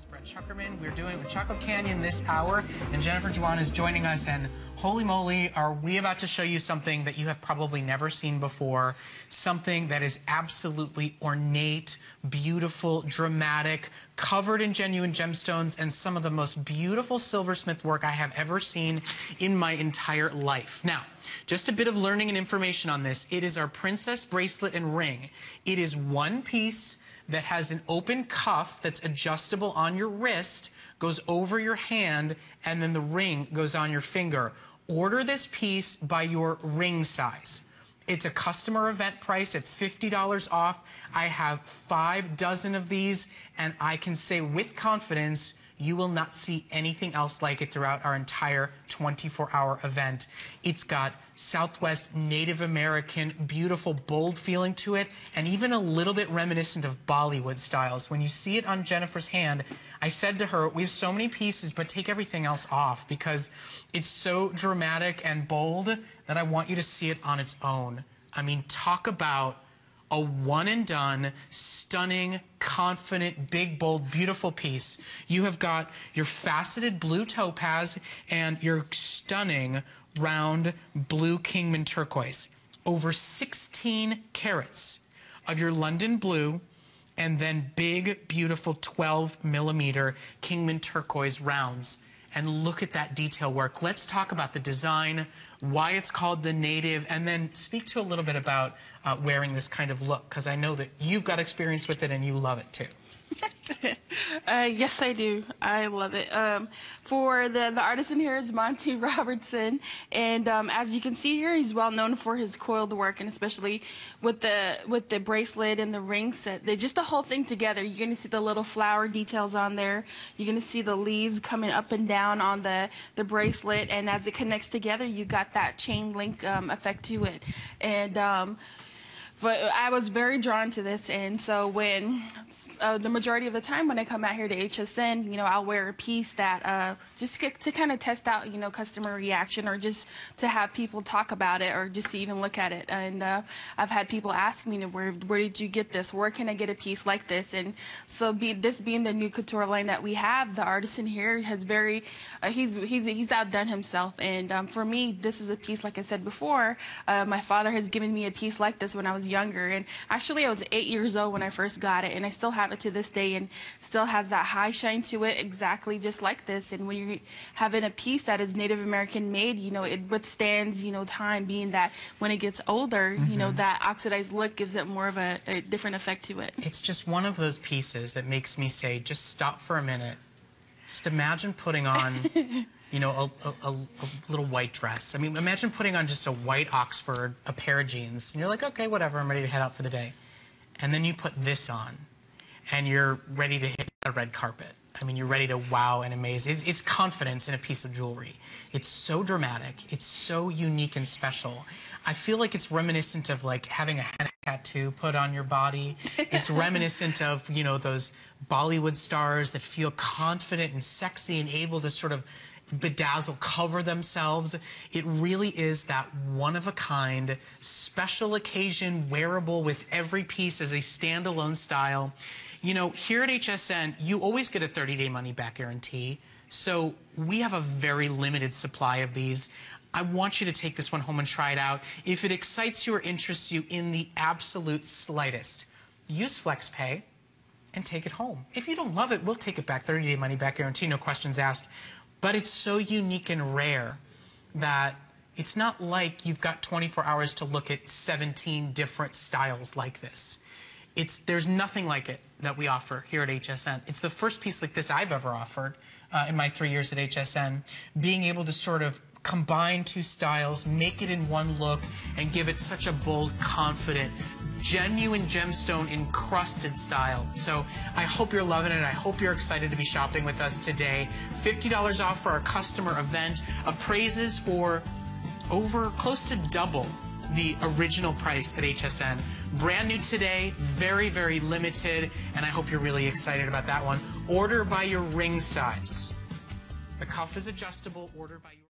Brett Chuckerman. We're doing it with Chocolate Canyon this hour, and Jennifer Juan is joining us. And holy moly, are we about to show you something that you have probably never seen before, something that is absolutely ornate, beautiful, dramatic, covered in genuine gemstones, and some of the most beautiful silversmith work I have ever seen in my entire life. Now, just a bit of learning and information on this. It is our princess bracelet and ring. It is one piece that has an open cuff that's adjustable on your wrist, goes over your hand, and then the ring goes on your finger. Order this piece by your ring size. It's a customer event price at $50 off. I have 5 dozen of these, and I can say with confidence, you will not see anything else like it throughout our entire 24-hour event. It's got Southwest Native American, beautiful, bold feeling to it, and even a little bit reminiscent of Bollywood styles. When you see it on Jennifer's hand, I said to her, we have so many pieces, but take everything else off because it's so dramatic and bold that I want you to see it on its own. I mean, talk about a one-and-done, stunning, confident, big, bold, beautiful piece. You have got your faceted blue topaz and your stunning round blue Kingman turquoise. Over 16 carats of your London blue, and then big, beautiful 12mm Kingman turquoise rounds. And look at that detail work. Let's talk about the design, why it's called the native, and then speak to a little bit about wearing this kind of look, because I know that you've got experience with it and you love it too. Yes, I do. I love it. For the artisan here is Monty Robertson, and as you can see here, he's well known for his coiled work, and especially with the bracelet and the ring set. Just the whole thing together. You're going to see the little flower details on there. You're going to see the leaves coming up and down on the bracelet, and as it connects together, you got that chain link effect to it. And but I was very drawn to this, and so when the majority of the time when I come out here to HSN, you know, I'll wear a piece that just to kind of test out, you know, customer reaction, or just to have people talk about it, or just to even look at it. And I've had people ask me, where did you get this? Where can I get a piece like this? And so this being the new couture line that we have, the artisan here has he's outdone himself. And for me, this is a piece, like I said before, my father has given me a piece like this when I was younger, and actually I was 8 years old when I first got it, and I still have it to this day, and still has that high shine to it, exactly just like this. And when you're having a piece that is Native American made, you know, it withstands, you know, time, being that when it gets older, you know, that oxidized look gives it more of a different effect to it. It's just one of those pieces that makes me say, just stop for a minute. Just imagine putting on you know, a little white dress. I mean, imagine putting on just a white Oxford, a pair of jeans, and you're like, okay, whatever, I'm ready to head out for the day. And then you put this on, and you're ready to hit a red carpet. I mean, you're ready to wow and amaze. It's confidence in a piece of jewelry. It's so dramatic. It's so unique and special. I feel like it's reminiscent of like having a henna tattoo put on your body. It's reminiscent of, you know, those Bollywood stars that feel confident and sexy and able to sort of bedazzle, cover themselves. It really is that one-of-a-kind, special occasion, wearable with every piece as a standalone style. You know, here at HSN, you always get a 30-day money-back guarantee, so we have a very limited supply of these. I want you to take this one home and try it out. If it excites you or interests you in the absolute slightest, use FlexPay and take it home. If you don't love it, we'll take it back. 30-day money-back guarantee, no questions asked. But it's so unique and rare that it's not like you've got 24 hours to look at 17 different styles like this. There's nothing like it that we offer here at HSN. It's the first piece like this I've ever offered in my 3 years at HSN, being able to sort of combine 2 styles, make it in one look, and give it such a bold, confident, genuine gemstone encrusted style. So I hope you're loving it. I hope you're excited to be shopping with us today. $50 off for our customer event. Appraises for over close to double the original price at HSN. Brand new today, very, very limited, and I hope you're really excited about that one. Order by your ring size. The cuff is adjustable. Order by your